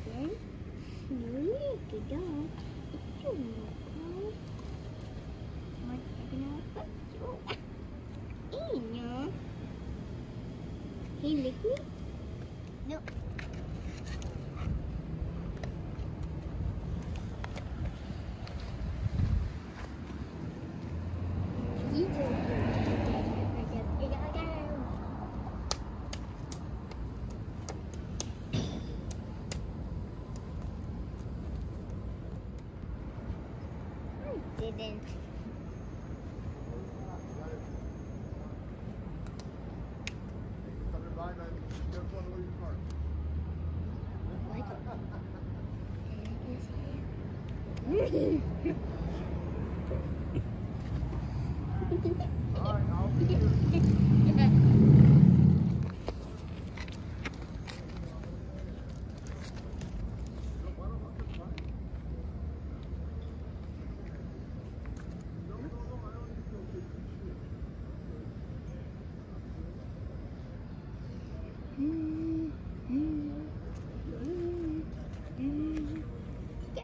didn't. No, you didn't. It's your local. What happened? No. Can you lick me? No. Didn't. What?